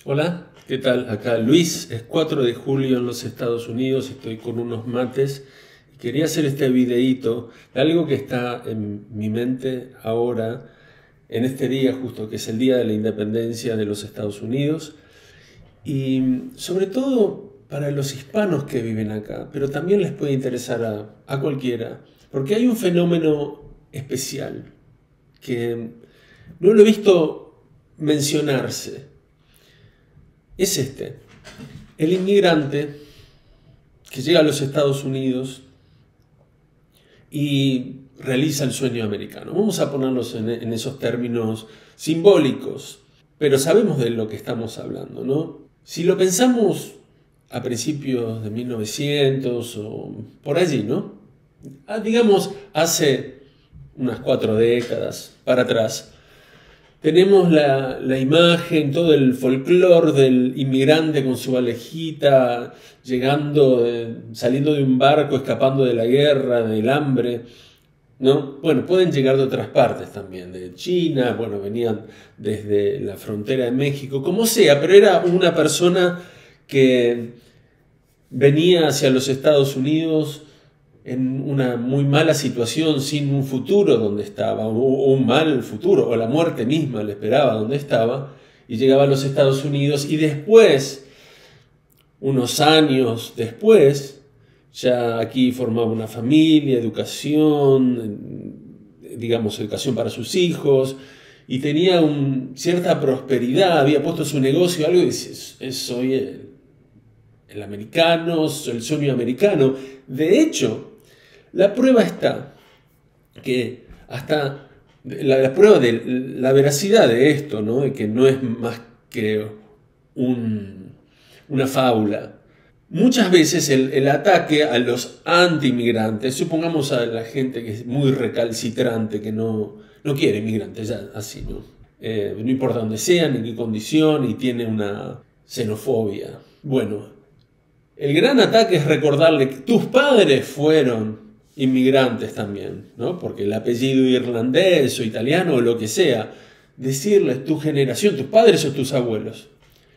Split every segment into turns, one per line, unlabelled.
Hola, ¿qué tal? Acá Luis, es 4 de julio en los Estados Unidos, estoy con unos mates y quería hacer este videíto de algo que está en mi mente ahora, en este día justo, que es el Día de la Independencia de los Estados Unidos, y sobre todo para los hispanos que viven acá, pero también les puede interesar a cualquiera, porque hay un fenómeno especial que no lo he visto mencionarse. Es el inmigrante que llega a los Estados Unidos y realiza el sueño americano. Vamos a ponerlos en esos términos simbólicos, pero sabemos de lo que estamos hablando, ¿no? Si lo pensamos a principios de 1900 o por allí, ¿no? Digamos hace unas 4 décadas para atrás, tenemos la imagen, todo el folclore del inmigrante con su valijita, llegando, saliendo de un barco, escapando de la guerra, del hambre, ¿no? Bueno, pueden llegar de otras partes también, de China, bueno, venían desde la frontera de México, como sea, pero era una persona que venía hacia los Estados Unidos en una muy mala situación, sin un futuro donde estaba, o un mal futuro, o la muerte misma le esperaba donde estaba, y llegaba a los Estados Unidos, y después, unos años después, ya aquí formaba una familia, educación, digamos, educación para sus hijos, y tenía cierta prosperidad, había puesto su negocio, algo, y dice, soy el americano, el sueño americano. De hecho, la prueba está que hasta la prueba de la veracidad de esto, ¿no? De que no es más que una fábula. Muchas veces el ataque a los anti-inmigrantes, supongamos a la gente que es muy recalcitrante, que no quiere inmigrantes, ya así, ¿no? No importa dónde sean, en qué condición, y tiene una xenofobia. Bueno, el gran ataque es recordarle que tus padres fueron inmigrantes también, ¿no? Porque el apellido irlandés o italiano o lo que sea, decirles tu generación, tus padres o tus abuelos.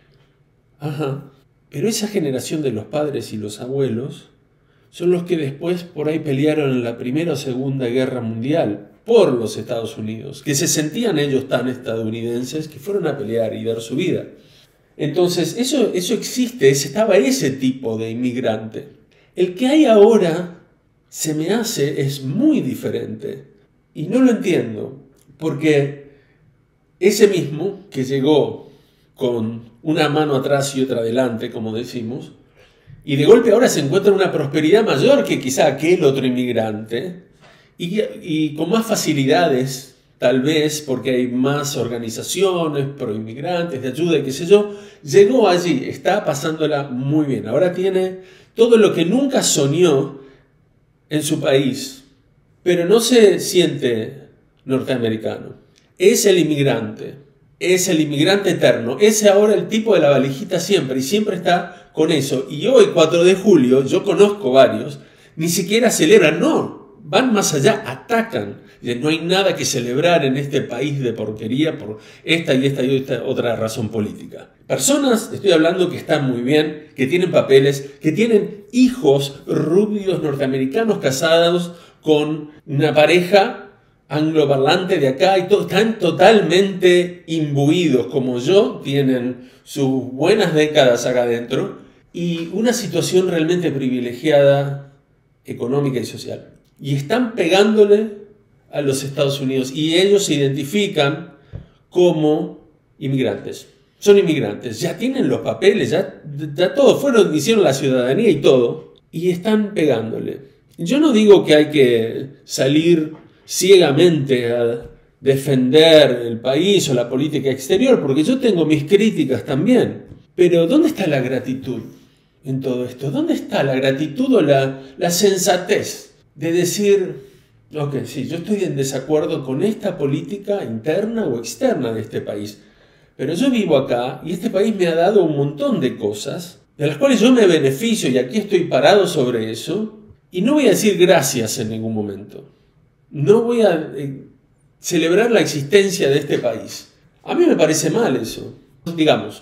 Ajá. Pero esa generación de los padres y los abuelos son los que después por ahí pelearon en la Primera o Segunda Guerra Mundial por los Estados Unidos, que se sentían ellos tan estadounidenses que fueron a pelear y dar su vida. Entonces, eso existe, estaba ese tipo de inmigrante. El que hay ahora, se me hace, es muy diferente. Y no lo entiendo, porque ese mismo que llegó con una mano atrás y otra adelante, como decimos, y de golpe ahora se encuentra una prosperidad mayor que quizá aquel otro inmigrante, y con más facilidades, tal vez porque hay más organizaciones pro inmigrantes de ayuda y qué sé yo, llegó allí, está pasándola muy bien. Ahora tiene todo lo que nunca soñó en su país, pero no se siente norteamericano. Es el inmigrante eterno, es ahora el tipo de la valijita siempre, y siempre está con eso. Y hoy, 4 de julio, yo conozco varios, ni siquiera celebran, no, van más allá, atacan. No hay nada que celebrar en este país de porquería por esta y esta otra razón política. Personas, estoy hablando, que están muy bien, que tienen papeles, que tienen hijos rubios norteamericanos casados con una pareja angloparlante de acá y están totalmente imbuidos como yo, tienen sus buenas décadas acá adentro y una situación realmente privilegiada económica y social. Y están pegándole a los Estados Unidos y ellos se identifican como inmigrantes. Son inmigrantes, ya tienen los papeles, ya todo, hicieron la ciudadanía y todo, y están pegándole. Yo no digo que hay que salir ciegamente a defender el país o la política exterior, porque yo tengo mis críticas también. Pero ¿dónde está la gratitud en todo esto? ¿Dónde está la gratitud o la sensatez de decir, ok, sí, yo estoy en desacuerdo con esta política interna o externa de este país, pero yo vivo acá y este país me ha dado un montón de cosas de las cuales yo me beneficio y aquí estoy parado sobre eso y no voy a decir gracias en ningún momento. No voy a celebrar la existencia de este país. A mí me parece mal eso. Digamos,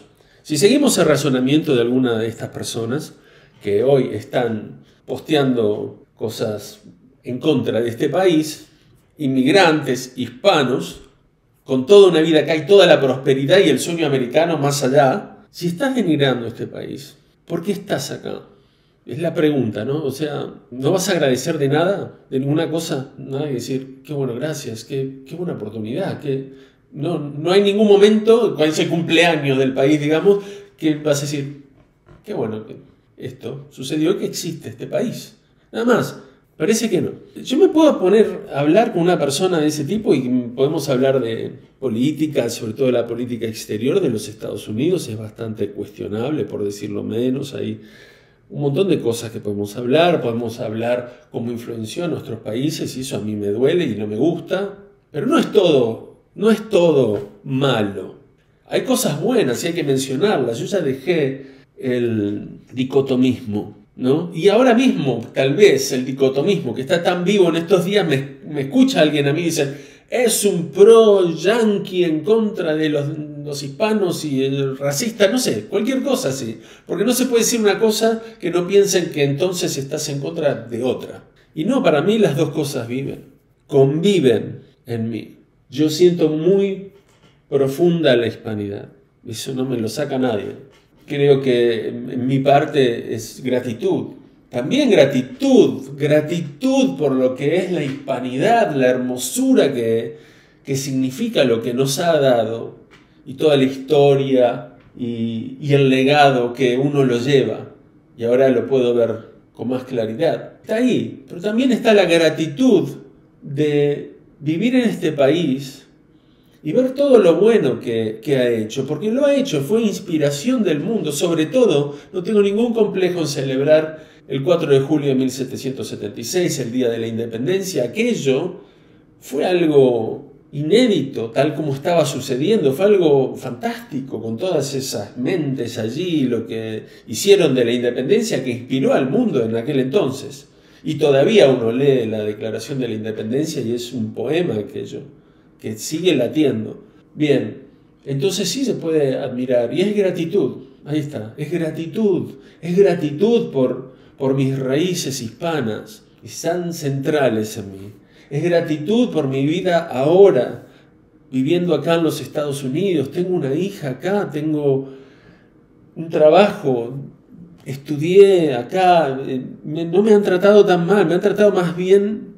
Si seguimos el razonamiento de alguna de estas personas que hoy están posteando cosas en contra de este país, inmigrantes, hispanos, con toda una vida acá y toda la prosperidad y el sueño americano más allá, si estás denigrando este país, ¿por qué estás acá? Es la pregunta, ¿no? O sea, ¿no vas a agradecer de nada? ¿De ninguna cosa? Nada, y decir, qué bueno, gracias, qué buena oportunidad, no hay ningún momento, cuando es el cumpleaños del país, digamos, que vas a decir, qué bueno que esto sucedió, que existe este país. Nada más, parece que no. Yo me puedo poner a hablar con una persona de ese tipo y podemos hablar de política, sobre todo la política exterior de los Estados Unidos, es bastante cuestionable, por decirlo menos. Hay un montón de cosas que podemos hablar cómo influenció a nuestros países, y eso a mí me duele y no me gusta, pero no es todo malo. Hay cosas buenas y hay que mencionarlas. Yo ya dejé el dicotomismo, ¿no? Y ahora mismo, tal vez, el dicotomismo que está tan vivo en estos días, me escucha alguien a mí y dice, es un pro-yanqui en contra de los hispanos y el racista, no sé, cualquier cosa así. Porque no se puede decir una cosa que no piensen que entonces estás en contra de otra. Y no, para mí las dos cosas conviven en mí. Yo siento muy profunda la hispanidad. Eso no me lo saca nadie. Creo que en mi parte es gratitud. También gratitud por lo que es la hispanidad, la hermosura que significa lo que nos ha dado y toda la historia y el legado que uno lo lleva. Y ahora lo puedo ver con más claridad. Está ahí, pero también está la gratitud de vivir en este país y ver todo lo bueno que ha hecho, porque lo ha hecho, fue inspiración del mundo. Sobre todo, no tengo ningún complejo en celebrar el 4 de julio de 1776, el Día de la Independencia. Aquello fue algo inédito, tal como estaba sucediendo, fue algo fantástico, con todas esas mentes allí, lo que hicieron de la independencia, que inspiró al mundo en aquel entonces. Y todavía uno lee la Declaración de la Independencia y es un poema aquello, que sigue latiendo. Bien, entonces sí se puede admirar, y es gratitud, ahí está, es gratitud por mis raíces hispanas, y están centrales en mí. Es gratitud por mi vida ahora, viviendo acá en los Estados Unidos. Tengo una hija acá, tengo un trabajo, estudié acá, no me han tratado tan mal, me han tratado más bien.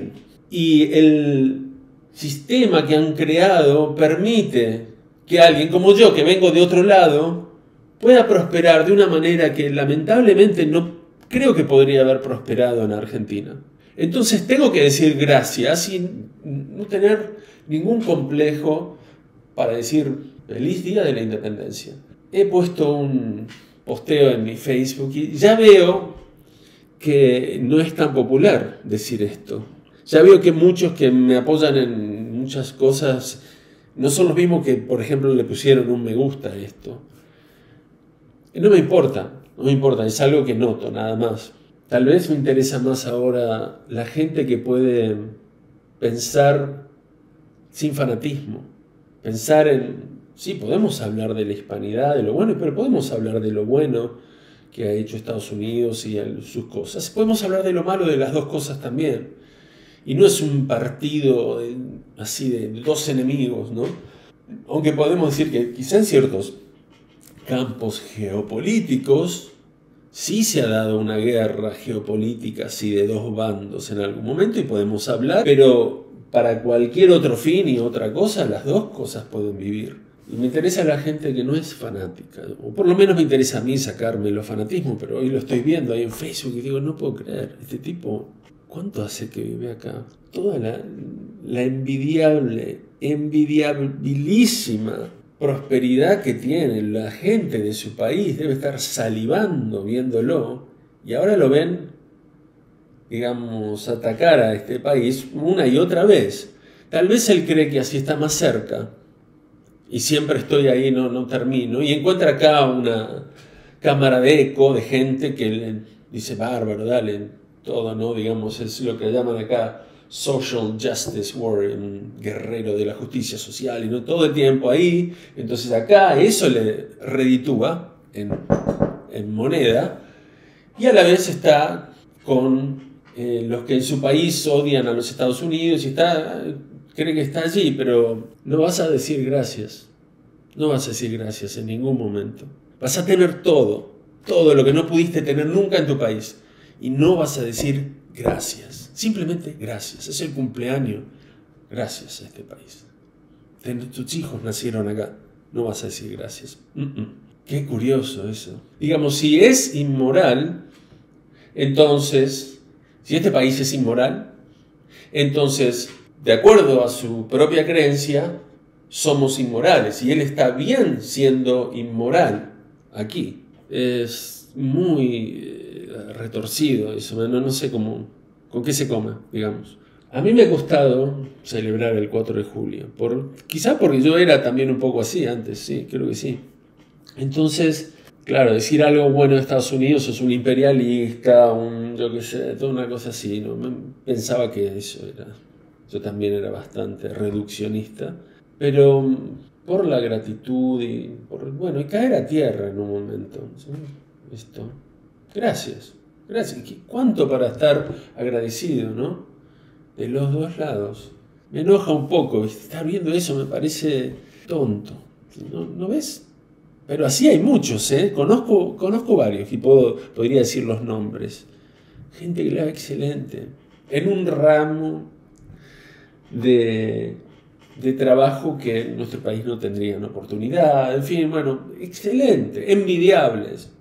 Y el sistema que han creado permite que alguien como yo, que vengo de otro lado, pueda prosperar de una manera que lamentablemente no creo que podría haber prosperado en Argentina. Entonces tengo que decir gracias y no tener ningún complejo para decir feliz día de la independencia. He puesto un posteo en mi Facebook y ya veo que no es tan popular decir esto. Ya veo que muchos que me apoyan en muchas cosas no son los mismos que, por ejemplo, le pusieron un me gusta a esto. No me importa, es algo que noto, nada más. Tal vez me interesa más ahora la gente que puede pensar sin fanatismo, pensar sí, podemos hablar de la hispanidad, de lo bueno, pero podemos hablar de lo bueno que ha hecho Estados Unidos y sus cosas. Podemos hablar de lo malo de las dos cosas también. Y no es un partido así de dos enemigos, ¿no? Aunque podemos decir que quizá en ciertos campos geopolíticos sí se ha dado una guerra geopolítica así de dos bandos en algún momento y podemos hablar, pero para cualquier otro fin y otra cosa, las dos cosas pueden vivir. Y me interesa la gente que no es fanática, o por lo menos me interesa a mí sacarme los fanatismos, pero hoy lo estoy viendo ahí en Facebook y digo, no puedo creer, este tipo, ¿cuánto hace que vive acá? Toda la envidiabilísima prosperidad que tiene la gente de su país, debe estar salivando viéndolo, y ahora lo ven, digamos, atacar a este país una y otra vez. Tal vez él cree que así está más cerca, y siempre estoy ahí, no termino, y encuentra acá una cámara de eco de gente que le dice, bárbaro, dale, todo, ¿no? Digamos, es lo que llaman acá social justice warrior, un guerrero de la justicia social, y no todo el tiempo ahí. Entonces acá eso le reditúa en moneda, y a la vez está con los que en su país odian a los Estados Unidos y cree que está allí, pero no vas a decir gracias. No vas a decir gracias en ningún momento. Vas a tener todo lo que no pudiste tener nunca en tu país, y no vas a decir gracias. Simplemente gracias. Es el cumpleaños. Gracias a este país. Tus hijos nacieron acá. No vas a decir gracias. Qué curioso eso. Digamos, si es inmoral, entonces, si este país es inmoral, entonces, de acuerdo a su propia creencia, somos inmorales. Y él está bien siendo inmoral aquí. Es muy retorcido eso. No sé con qué se come, digamos. A mí me ha costado celebrar el 4 de julio. Quizá porque yo era también un poco así antes, sí, creo que sí. Entonces, claro, decir algo bueno de Estados Unidos, sos un imperialista, yo qué sé, toda una cosa así, ¿no? Pensaba que eso era. Yo también era bastante reduccionista, pero por la gratitud y caer a tierra en un momento. ¿Sí? Esto. Gracias. ¿Cuánto para estar agradecido, no? De los dos lados. Me enoja un poco. Estar viendo eso me parece tonto. ¿No ves? Pero así hay muchos, ¿eh? Conozco varios y podría decir los nombres. Gente que le va excelente. En un ramo de trabajo que en nuestro país no tendrían oportunidad. En fin, excelente, envidiables.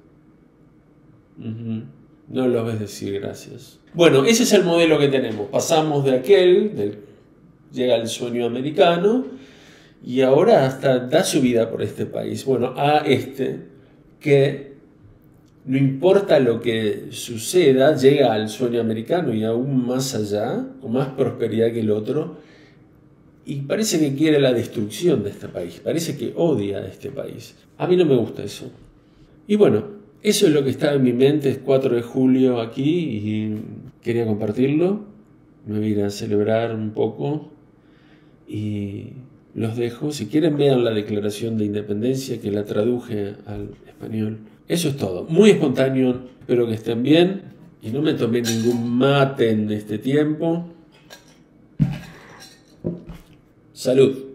No lo ves decir gracias. Bueno, ese es el modelo que tenemos. Pasamos de llega el sueño americano, y ahora hasta da su vida por este país. Bueno, a que no importa lo que suceda, llega al sueño americano y aún más allá, con más prosperidad que el otro, y parece que quiere la destrucción de este país, parece que odia a este país. A mí no me gusta eso. Y bueno, eso es lo que está en mi mente. Es 4 de julio aquí y quería compartirlo. Me voy a ir a celebrar un poco y los dejo. Si quieren, vean la Declaración de Independencia, que la traduje al español. Eso es todo. Muy espontáneo. Espero que estén bien y no me tomé ningún mate en este tiempo. Salud.